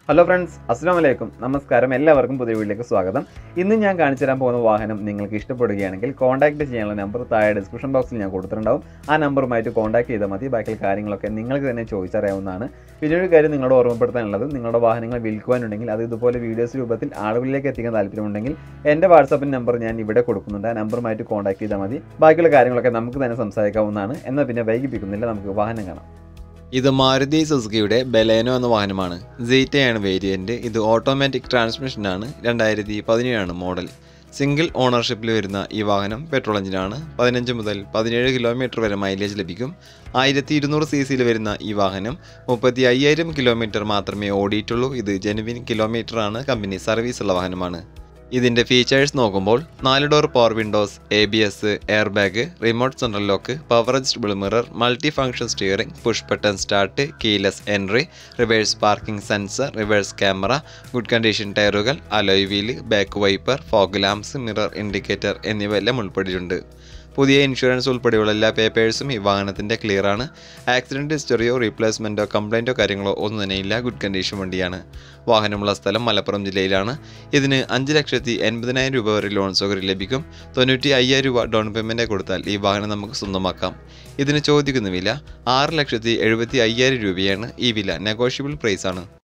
Hello friends, Assalamu alaikum. Namaskaram. എല്ലാവർക്കും പുതിയ വീഡിയോയിലേക്ക് സ്വാഗതം. ഇന്ന് ഞാൻ കാണിച്ചു തരാൻ പോകുന്ന വാഹനം നിങ്ങൾക്ക് ഇഷ്ടപ്പെടുകയാണെങ്കിൽ കോൺടാക്ട് ചെയ്യാനുള്ള നമ്പർ താഴെ ഡിസ്ക്രിപ്ഷൻ ബോക്സിൽ ഞാൻ കൊടുത്തിട്ടുണ്ടാവും. ആ നമ്പറുമായിട്ട് കോൺടാക്ട് ചെയ്താൽ മതി. ബാക്കിയുള്ള കാര്യങ്ങളൊക്കെ നിങ്ങൾക്ക് തന്നെ ചോദിച്ചറിയാവുന്നതാണ്. പിന്നെ ഒരു കാര്യം നിങ്ങളോട് ഓർമ്മപ്പെടുത്താനുള്ളത്, നിങ്ങളുടെ വാഹനങ്ങൾ വിൽക്കുവാനുണ്ടെങ്കിൽ അത് ഇതുപോലെ വീഡിയോസ് രൂപത്തിൽ ആളുകളിലേക്ക് എത്തിക്കാൻ താല്പര്യമുണ്ടെങ്കിൽ എൻ്റെ വാട്സാപ്പ് നമ്പർ ഞാൻ ഇവിടെ കൊടുക്കുന്നുണ്ട്. ആ നമ്പറുമായിട്ട് കോൺടാക്ട് ചെയ്താൽ മതി. ബാക്കിയുള്ള കാര്യങ്ങളൊക്കെ നമുക്ക് തന്നെ സംസാരിക്കാവുന്നതാണ്. എന്നാൽ പിന്നെ വൈകിപ്പിക്കുന്നില്ല, നമുക്ക് വാഹനം കാണാം. ഇത് മാരുതി സുസുക്കിയുടെ ബലേനോ എന്ന വാഹനമാണ്. Dzire variant. ഇത് ഓട്ടോമാറ്റിക് ട്രാൻസ്മിഷനാണ്. 2017 മോഡൽ. സിംഗിൾ ഓണർഷിപ്പിൽ വരുന്ന ഈ വാഹനം പെട്രോൾ എഞ്ചിനാണ്. 15 മുതൽ 17 കിലോമീറ്റർ വരെ മൈലേജ് ലഭിക്കും. 1200 cc വരുന്ന ഈ വാഹനം 35,000 കിലോമീറ്റർ മാത്രമേ ഓടിയിട്ടുള്ളൂ. ഇത് ജെനുവിൻ കിലോമീറ്റർ ആണ്. കമ്പനി സർവീസ് ഉള്ള വാഹനമാണ്. ഇതിൻ്റെ ഫീച്ചേഴ്സ് നോക്കുമ്പോൾ 4 door power windows, ABS, air bag, remote central lock, power adjustable mirror, multi function steering, push button start, keyless entry, reverse parking sensor, reverse camera, good condition ടയറുകൾ, alloy wheel, back wiper, fog lamps, mirror indicator എന്നിവയെല്ലാം ഉൾപ്പെട്ടിട്ടുണ്ട്. പുതിയ insurance ഉൾപ്പെടെയുള്ള എല്ലാ പേപ്പേഴ്സും ഈ വാഹനത്തിൻ്റെ clear ആണ്. Accident ഹിസ്റ്ററിയോ റീപ്ലേസ്മെൻറ്റോ കംപ്ലൈൻറ്റോ കാര്യങ്ങളോ ഒന്നും തന്നെ ഇല്ല. ഗുഡ് കണ്ടീഷൻ വണ്ടിയാണ്. വാഹനമുള്ള സ്ഥലം മലപ്പുറം ജില്ലയിലാണ്. ഇതിന് 5,80,000 രൂപ വരെ ലോൺ സൗകര്യം ലഭിക്കും. 95,000 രൂപ ഡൗൺ പേയ്മെൻറ്റ് കൊടുത്താൽ ഈ വാഹനം നമുക്ക് സ്വന്തമാക്കാം. ഇതിന് ചോദിക്കുന്ന വില 6,75,000 രൂപയാണ്. ഈ വില നെഗോഷ്യബിൾ പ്രൈസ് ആണ്.